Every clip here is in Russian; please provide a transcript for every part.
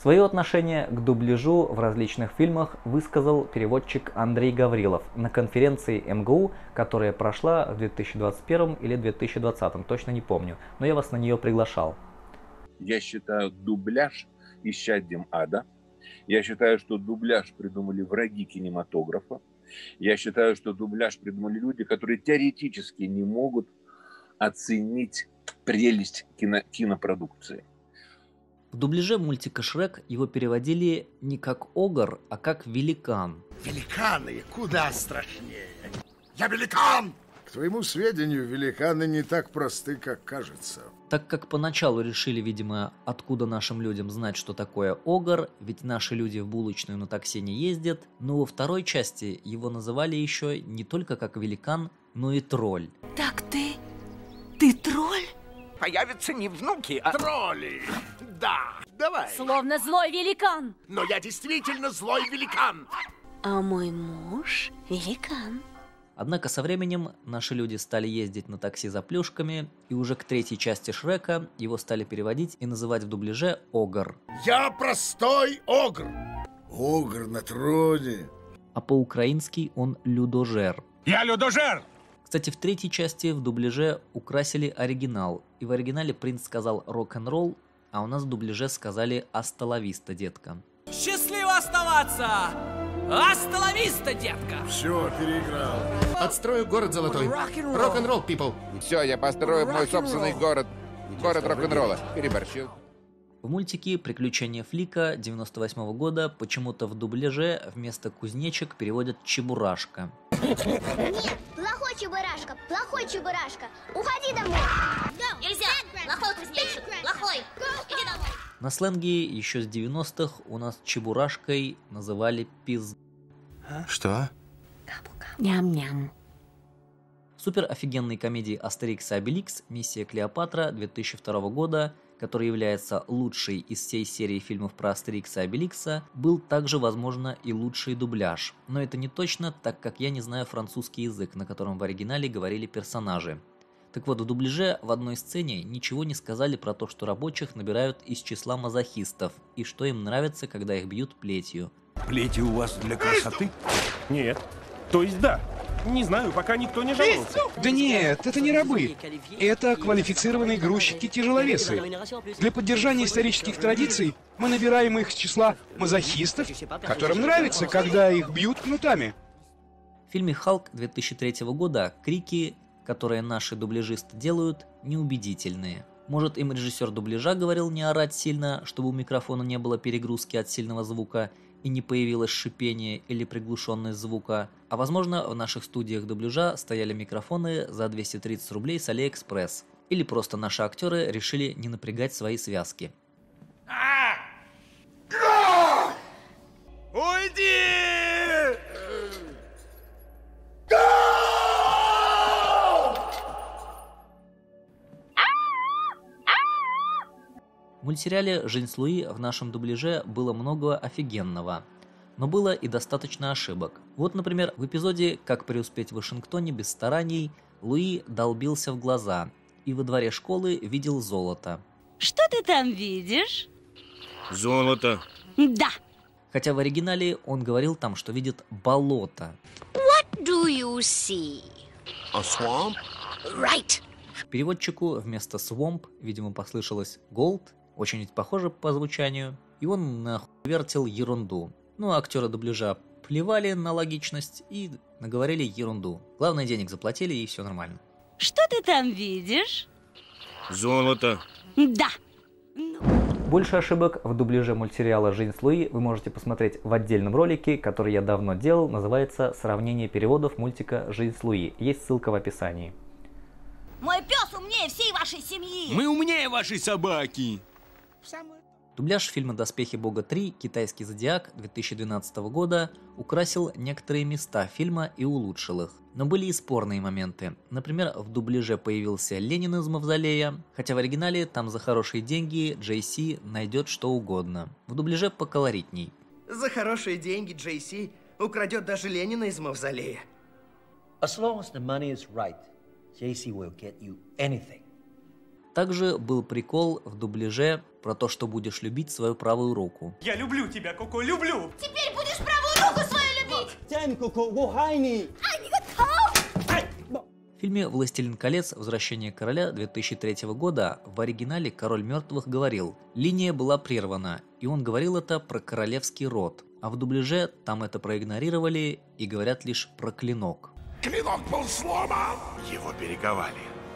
Свое отношение к дубляжу в различных фильмах высказал переводчик Андрей Гаврилов на конференции МГУ, которая прошла в 2021 или 2020, точно не помню, но я вас на нее приглашал. Я считаю дубляж исчадьем ада. Я считаю, что дубляж придумали враги кинематографа. Я считаю, что дубляж придумали люди, которые теоретически не могут оценить прелесть кинопродукции. В дубляже мультика «Шрек» его переводили не как огр, а как великан. Великаны куда страшнее. Я великан! К твоему сведению, великаны не так просты, как кажется. Так как поначалу решили, видимо, откуда нашим людям знать, что такое огр, ведь наши люди в булочную на такси не ездят, но во второй части его называли еще не только как великан, но и тролль. Так ты тролль? Появятся не внуки, а тролли! Да, давай. Словно злой великан. Но я действительно злой великан. А мой муж великан. Однако со временем наши люди стали ездить на такси за плюшками, и уже к третьей части Шрека его стали переводить и называть в дубляже огр. Я простой огр. Огр на троне. А по-украински он людожер. Я людожер! Кстати, в третьей части в дубляже украсили оригинал, и в оригинале принц сказал рок-н-ролл, а у нас в дубляже сказали «Аста ла виста, детка». Счастливо оставаться! Аста ла виста, детка! Все, переиграл. Отстрою город золотой. Рок-н-ролл, people. Все, я построю мой собственный город. Город рок-н-ролла. Переборщил. В мультике «Приключения Флика» 98 года почему-то в дубляже вместо кузнечик переводят «Чебурашка». Нет, плохой чебурашка, уходи домой. Нельзя, плохой кузнечик, плохой, иди домой. На сленге еще с 90-х у нас чебурашкой называли пиз... Что? Ням-ням. В супер офигенной комедии «Астерикс и Обеликс. Миссия Клеопатра» 2002 года, который является лучшей из всей серии фильмов про Астерикса и Обеликса, был также, возможно, и лучший дубляж. Но это не точно, так как я не знаю французский язык, на котором в оригинале говорили персонажи. Так вот, в дубляже в одной сцене ничего не сказали про то, что рабочих набирают из числа мазохистов, и что им нравится, когда их бьют плетью. Плети у вас для красоты? Нет. То есть да. Не знаю, пока никто не жаловался. Да нет, это не рабы. Это квалифицированные грузчики-тяжеловесы. Для поддержания исторических традиций мы набираем их с числа мазохистов, которым нравится, когда их бьют кнутами. В фильме «Халк» 2003 года крики, которые наши дубляжисты делают, неубедительные. Может, им режиссер дубляжа говорил не орать сильно, чтобы у микрофона не было перегрузки от сильного звука и не появилось шипение или приглушенность звука, а возможно, в наших студиях дубляжа стояли микрофоны за 230 рублей с Алиэкспресс, или просто наши актеры решили не напрягать свои связки. Уйди! В мультсериале «Жизнь с Луи» в нашем дубляже было много офигенного, но было и достаточно ошибок. Вот, например, в эпизоде «Как преуспеть в Вашингтоне без стараний» Луи долбился в глаза и во дворе школы видел золото. Что ты там видишь? Золото. Да. Хотя в оригинале он говорил там, что видит болото. What do you see? A swamp? Right. Переводчику вместо swamp, видимо, послышалось gold, очень ведь похоже по звучанию, и он нахуевертил ерунду. Ну, а актеры дубляжа плевали на логичность и наговорили ерунду. Главное, денег заплатили, и все нормально. Что ты там видишь? Золото. Да. Больше ошибок в дубляже мультсериала «Жизнь с Луи» вы можете посмотреть в отдельном ролике, который я давно делал, называется «Сравнение переводов мультика «Жизнь с Луи». Есть ссылка в описании. Мой пес умнее всей вашей семьи. Мы умнее вашей собаки. Дубляж фильма «Доспехи Бога 3. Китайский зодиак» 2012 года украсил некоторые места фильма и улучшил их. Но были и спорные моменты. Например, в дубляже появился Ленин из мавзолея, хотя в оригинале там за хорошие деньги JC найдет что угодно. В дубляже поколоритней. За хорошие деньги JC украдет даже Ленина из мавзолея. As long as the money is right, JC will get you anything. Также был прикол в дубляже про то, что будешь любить свою правую руку. Я люблю тебя, Коко, люблю! Теперь будешь правую руку свою любить! В фильме «Властелин колец. Возвращение короля» 2003 года в оригинале король мертвых говорил: линия была прервана, и он говорил это про королевский род. А в дубляже там это проигнорировали и говорят лишь про клинок. Клинок был сломан. Его перековали.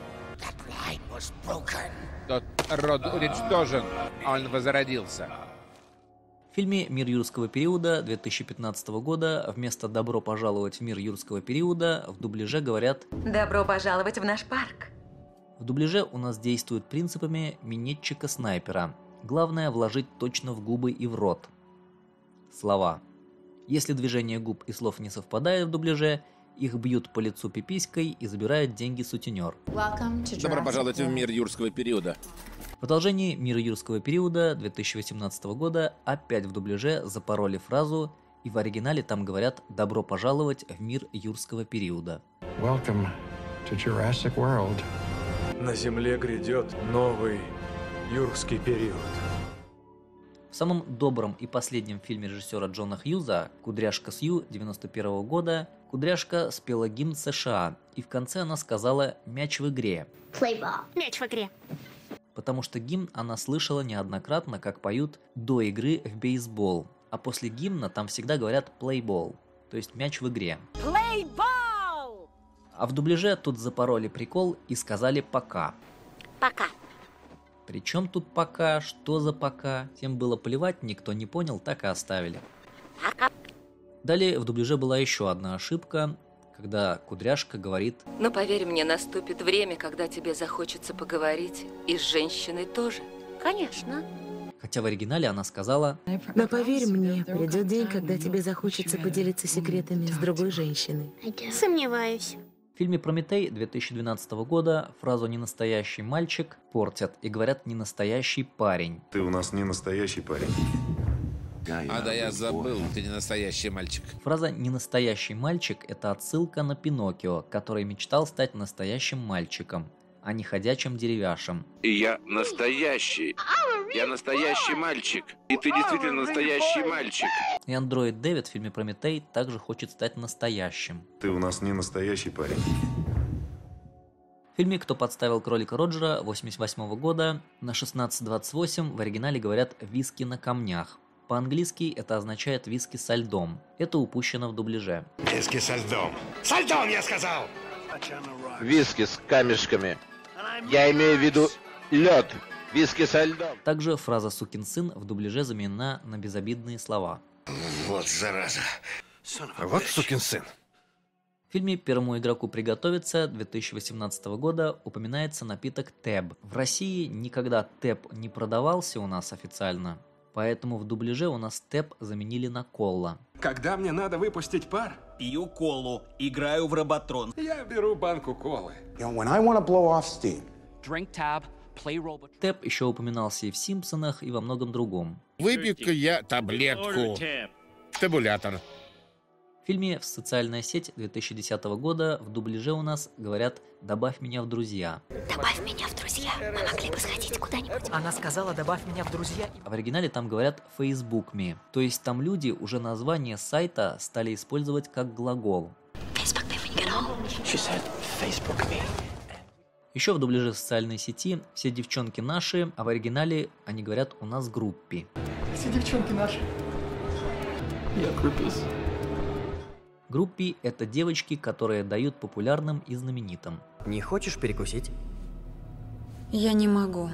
Тот род уничтожен. Он возродился. В фильме «Мир юрского периода» 2015 года вместо «Добро пожаловать в мир юрского периода» в дубляже говорят «Добро пожаловать в наш парк». В дубляже у нас действуют принципами минетчика-снайпера. Главное вложить точно в губы и в рот. Слова. Если движение губ и слов не совпадает в дубляже, их бьют по лицу пиписькой и забирают деньги сутенер. Добро пожаловать в мир юрского периода. В продолжении «Мира юрского периода» 2018 года опять в дубляже запороли фразу, и в оригинале там говорят «Добро пожаловать в мир юрского периода». Welcome to Jurassic World. На Земле грядет новый юрский период. В самом добром и последнем фильме режиссера Джона Хьюза «Кудряшка Сью» 1991 года Кудряшка спела гимн США, и в конце она сказала «мяч в игре». Мяч в игре. Потому что гимн она слышала неоднократно, как поют до игры в бейсбол, а после гимна там всегда говорят «плейбол», то есть мяч в игре. Плейбол! А в дубляже тут запороли прикол и сказали «пока». Пока. Причем тут пока, что за пока, тем было плевать, никто не понял, так и оставили. Пока. Далее в дубляже была еще одна ошибка, когда Кудряшка говорит: Но поверь мне, наступит время, когда тебе захочется поговорить, и с женщиной тоже. Конечно. Хотя в оригинале она сказала: Но поверь мне, придет день, когда тебе захочется поделиться секретами с другой женщиной. Сомневаюсь. В фильме «Прометей» 2012 года фразу «ненастоящий мальчик» портят и говорят «ненастоящий парень». Ты у нас не настоящий парень. А да я забыл, ты не настоящий мальчик. Фраза «ненастоящий мальчик» — это отсылка на Пиноккио, который мечтал стать настоящим мальчиком, а не ходячим деревяшем. И я настоящий мальчик. И ты действительно настоящий мальчик. И андроид Дэвид в фильме «Прометей» также хочет стать настоящим. Ты у нас не настоящий парень. В фильме «Кто подставил кролика Роджера» 1988 года на 16:28 в оригинале говорят «виски на камнях». По-английски это означает «виски со льдом». Это упущено в дубляже. Виски со льдом. Со льдом, я сказал! Виски с камешками. Я имею в виду лед. Виски со льдом. Также фраза «сукин сын» в дубляже заменена на безобидные слова. Вот зараза. Вот сукин сын. В фильме «Первому игроку приготовиться» 2018 года упоминается напиток Тэб. В России никогда Тэб не продавался у нас официально, поэтому в дубляже у нас Тэб заменили на Колла. Когда мне надо выпустить пар, пью колу, играю в роботрон. Я беру банку колы. Drink tab, play robot. Тэб еще упоминался и в «Симпсонах», и во многом другом. Выпью-ка я таблетку. Табулятор. В фильме «В социальная сеть» 2010 года в дубляже у нас говорят «добавь меня в друзья». Добавь меня в друзья. Мы могли бы сходить куда-нибудь. Она сказала «добавь меня в друзья». А в оригинале там говорят «Facebook me». То есть там люди уже название сайта стали использовать как глагол. Еще в дубляже социальной сети «Все девчонки наши», а в оригинале они говорят «у нас группи». Все девчонки наши. Я группис. Группи – это девочки, которые дают популярным и знаменитым. Не хочешь перекусить? Я не могу.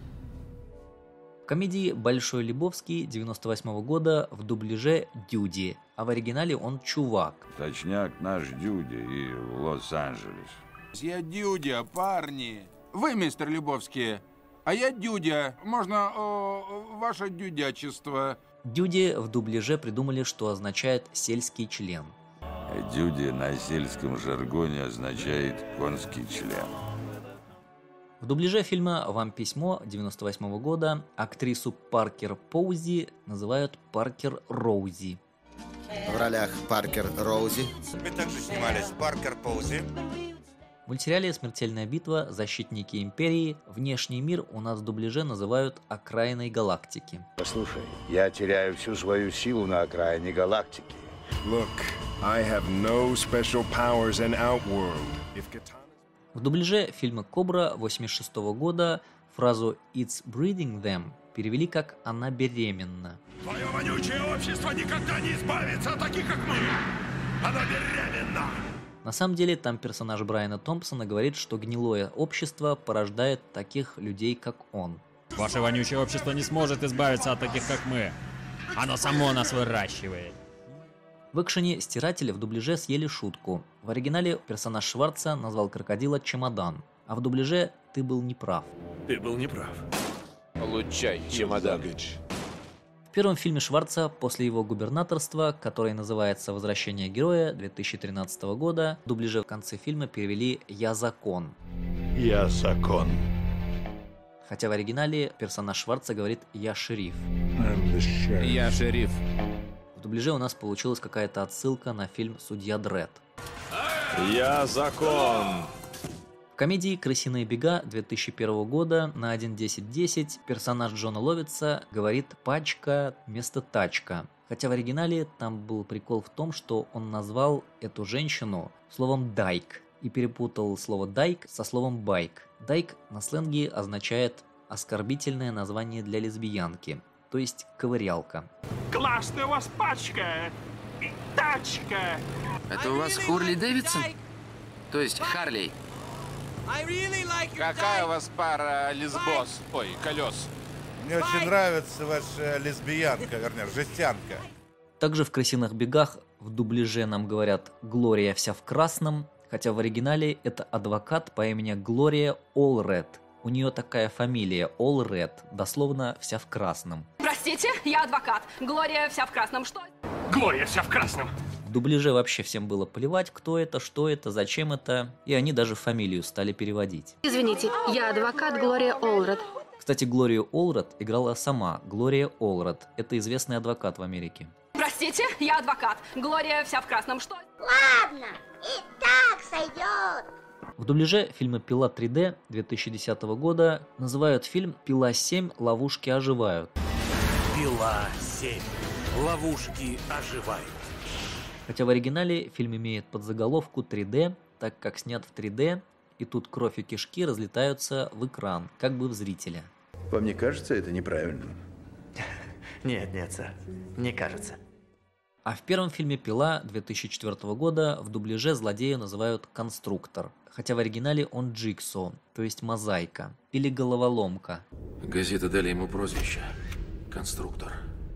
В комедии «Большой Лебовский» 98 года в дубляже «Дюди», а в оригинале он «Чувак». Точняк наш Дюди и Лос-Анджелес. Я Дюдя, парни. Вы, мистер Лебовский, а я Дюдя. Можно ваше дюдячество? Дюди в дубляже придумали, что означает «сельский член». Дюди на сельском жаргоне означает «конский член». В дубляже фильма «Вам письмо» 98 года актрису Паркер Поузи называют Паркер Роузи. В ролях Паркер Роузи. Мы также снимались Паркер Поузи. В В мультсериале «Смертельная битва. Защитники Империи» внешний мир у нас в дубляже называют окраиной галактики. Послушай, я теряю всю свою силу на окраине галактики. Look, I have no special powers in Outworld. В дубляже фильма «Кобра» 1986 года фразу «It's breeding them» перевели как «она беременна». Твое вонючее общество никогда не избавится от таких, как мы! Она беременна! На самом деле, там персонаж Брайана Томпсона говорит, что гнилое общество порождает таких людей, как он. Ваше вонючее общество не сможет избавиться от таких, как мы. Оно само нас выращивает. В экшене «Стиратели» в дубляже съели шутку. В оригинале персонаж Шварца назвал крокодила «чемодан», а в дубляже «ты был неправ». Ты был неправ. Получай, чемодан. В первом фильме Шварца после его губернаторства, который называется «Возвращение героя» 2013 года, в дубляже в конце фильма перевели «Я закон». Я закон. Хотя в оригинале персонаж Шварца говорит «Я шериф». Я шериф. В дубляже у нас получилась какая-то отсылка на фильм «Судья Дредд». Я закон. В комедии «Крысиные бега» 2001 года на 1.10.10 персонаж Джона Ловица говорит «пачка» вместо «тачка». Хотя в оригинале там был прикол в том, что он назвал эту женщину словом «дайк» и перепутал слово «дайк» со словом «байк». «Дайк» на сленге означает оскорбительное название для лесбиянки, то есть ковырялка. Классная у вас пачка и тачка. Это у вас Хурли Дэвидсон? То есть Харлей? Какая у вас пара лесбос? Ой, колес. Мне очень нравится ваша лесбиянка, вернее, жестянка. Также в «Крысиных бегах» в дубляже нам говорят «Глория вся в красном», хотя в оригинале это адвокат по имени Глория Олред. У нее такая фамилия Олред, дословно «вся в красном». Простите, я адвокат. Глория вся в красном. Что? Глория вся в красном. В дубляже вообще всем было плевать, кто это, что это, зачем это, и они даже фамилию стали переводить. Извините, я адвокат Глория Олред. Кстати, Глорию Олред играла сама Глория Олред. Это известный адвокат в Америке. Простите, я адвокат. Глория вся в красном. Что? Ладно, и так сойдет. В дубляже фильма «Пила 3D» 2010 года называют фильм «Пила 7. Ловушки оживают». Пила 7. Ловушки оживают. Хотя в оригинале фильм имеет подзаголовку 3D, так как снят в 3D, и тут кровь и кишки разлетаются в экран, как бы в зрителя. Вам не кажется это неправильным? Нет, сэр, не кажется. А в первом фильме «Пила» 2004 года в дубляже злодея называют «Конструктор», хотя в оригинале он Джигсо, то есть мозаика, или головоломка. Газеты дали ему прозвище «Конструктор».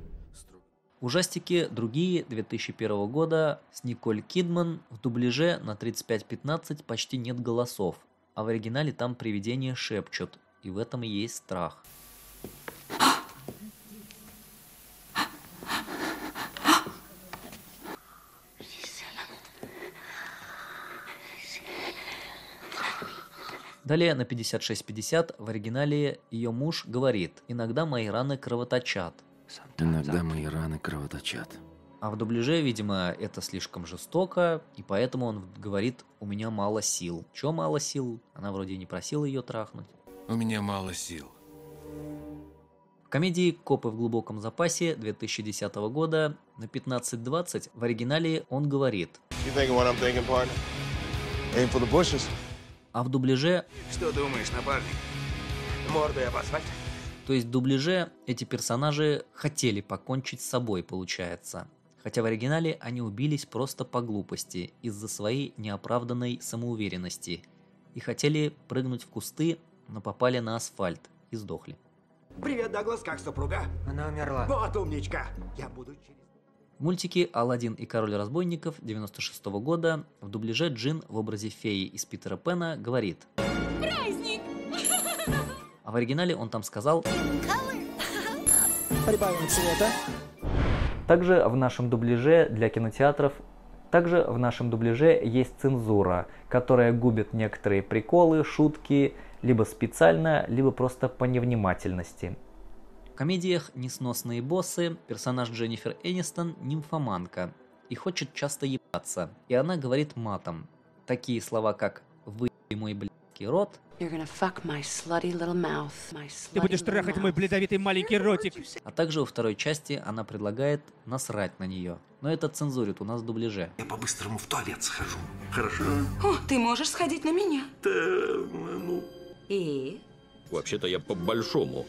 Ужастики «Другие» 2001 года с Николь Кидман в дубляже на 35:15 почти нет голосов, а в оригинале там привидения шепчут, и в этом и есть страх. Далее на 56:50 в оригинале ее муж говорит: «Иногда мои раны кровоточат». Иногда мои раны кровоточат. А в дубляже, видимо, это слишком жестоко, и поэтому он говорит: «У меня мало сил». Чё мало сил? Она вроде и не просила ее трахнуть. У меня мало сил. В комедии «Копы в глубоком запасе» 2010 года на 15:20 в оригинале он говорит: а в дубляже... Что думаешь, напарник? Мордой об асфальт? То есть в дубляже эти персонажи хотели покончить с собой, получается. Хотя в оригинале они убились просто по глупости, из-за своей неоправданной самоуверенности. И хотели прыгнуть в кусты, но попали на асфальт и сдохли. Привет, Даглас, как супруга? Она умерла. Вот умничка. Я буду через... В мультике «Аладдин и король разбойников» 96 года в дубляже Джин в образе феи из Питера Пэна говорит: Праздник! А в оригинале он там сказал: Прибавим цвета. Также в нашем дубляже для кинотеатров есть цензура, которая губит некоторые приколы, шутки, либо специально, либо просто по невнимательности. В комедиях «Несносные боссы» персонаж Дженнифер Энистон нимфоманка и хочет часто ебаться, и она говорит матом. Такие слова, как «вы мой блядский рот. Ты будешь трахать мой бледовитый маленький ротик. А также во второй части она предлагает насрать на нее. Но это цензурит у нас в дубляже. Я по-быстрому в туалет схожу. Хорошо? О, ты можешь сходить на меня. И? Вообще-то я по-большому.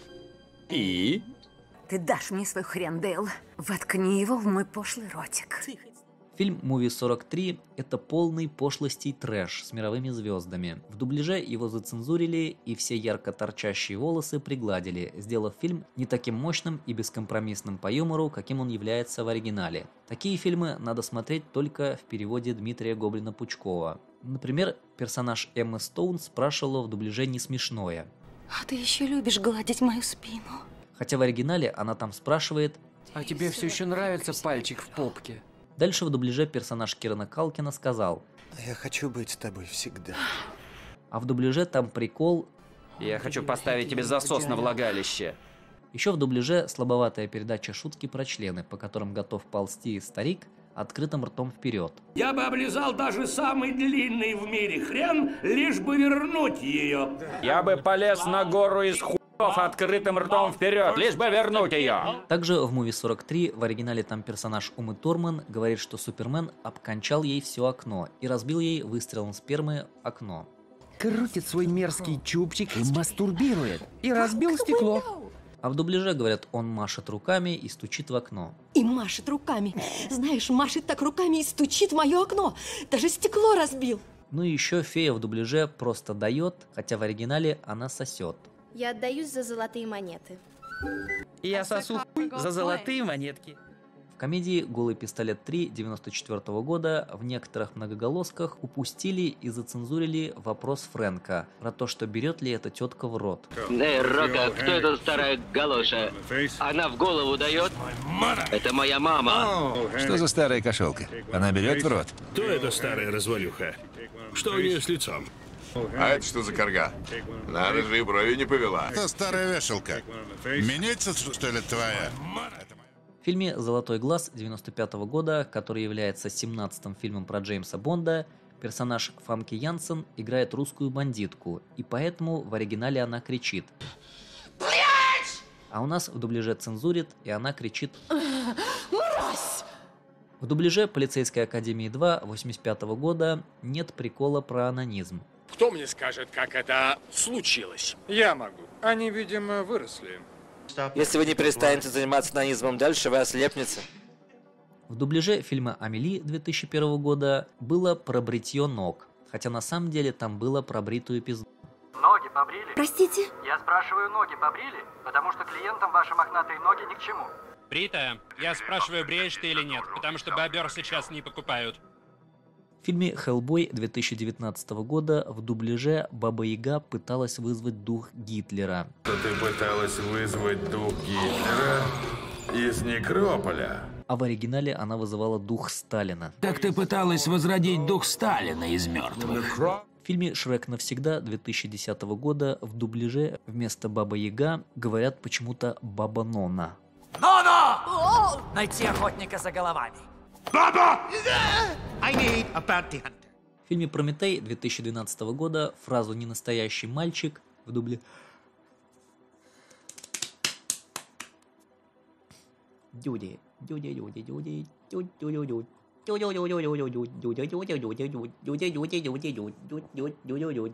И? Ты дашь мне свой хрен, Дейл. Воткни его в мой пошлый ротик. Фильм «Муви 43» — это полный пошлостей трэш с мировыми звездами. В дубляже его зацензурили и все ярко торчащие волосы пригладили, сделав фильм не таким мощным и бескомпромиссным по юмору, каким он является в оригинале. Такие фильмы надо смотреть только в переводе Дмитрия Гоблина-Пучкова. Например, персонаж Эммы Стоун спрашивала в дубляже не смешное. А ты еще любишь гладить мою спину? Хотя в оригинале она там спрашивает: а тебе все еще нравится пальчик в попке? Дальше в дубляже персонаж Кирана Калкина сказал: я хочу быть с тобой всегда. А в дубляже там прикол: я хочу поставить тебе засос на влагалище. Еще в дубляже слабоватая передача шутки про члены, по которым готов ползти старик открытым ртом вперед. Я бы облизал даже самый длинный в мире хрен, лишь бы вернуть ее. Я бы полез на гору из хуев открытым ртом вперед, лишь бы вернуть ее. Также в «Муви 43» в оригинале там персонаж Умы Турман говорит, что Супермен обкончал ей все окно и разбил ей выстрелом спермы окно. Крутит свой мерзкий чубчик и мастурбирует. И разбил стекло. А в дубляже говорят, он машет руками и стучит в окно. И машет руками. Знаешь, машет так руками и стучит в мое окно. Даже стекло разбил. Ну и еще фея в дубляже просто дает, хотя в оригинале она сосет. Я отдаюсь за золотые монеты. Я сосу хуй за золотые монетки. В комедии «Голый пистолет 3» 1994 года в некоторых многоголосках упустили и зацензурили вопрос Фрэнка про то, что берет ли эта тетка в рот. Эй, Рока, кто эта старая галоша? Она в голову дает? Это моя мама. Что за старая кошелка? Она берет в рот? Кто эта старая развалюха? Что у нее с лицом? А это что за карга? Надо же, и брови не повела. Это старая вешалка. Меняется, что ли, твоя? В фильме «Золотой глаз» 1995 года, который является 17-м фильмом про Джеймса Бонда, персонаж Фамки Янсен играет русскую бандитку, и поэтому в оригинале она кричит. Блять! А у нас в дубляже цензурит, и она кричит. Мразь! В дубляже «Полицейской академии 2» 1985 года нет прикола про анонизм. Кто мне скажет, как это случилось? Я могу. Они, видимо, выросли. Если вы не перестанете заниматься анонизмом дальше, вы ослепнете. В дубляже фильма «Амели» 2001 года было про бритье ног, хотя на самом деле там было про бритую пизду. Ноги побрили? Простите? Я спрашиваю, ноги побрили? Потому что клиентам ваши мохнатые ноги ни к чему. Брита, я спрашиваю, бреешь ты или нет, потому что бобер сейчас не покупают. В фильме «Хеллбой» 2019 года в дубляже Баба Яга пыталась вызвать дух Гитлера. Ты пыталась вызвать дух Гитлера из некрополя. А в оригинале она вызывала дух Сталина. Так ты пыталась возродить дух Сталина из мертвых. В фильме «Шрек навсегда» 2010 года в дубляже вместо Баба Яга говорят почему-то Баба Нона. Но! Найти охотника за головами. Баба! I need a bounty hunter. В фильме «Прометей» 2012 года фразу «ненастоящий мальчик» в дубле Дюди, дюди, дюди, дюди, дюди, дюди, дюди.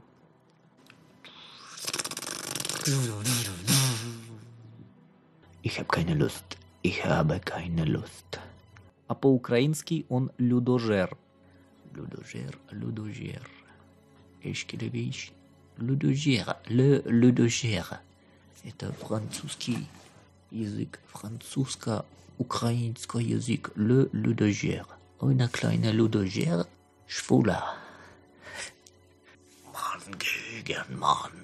Ich habe keine Lust. Ich habe keine Lust. А по-украински он людожер. Людожер, людожер. Эшкелевич. Людожер, людожер. Это французский язык, французско-украинский язык. Людожер. Eine kleine Ludogер. Schwuler. Mann gegen Mann.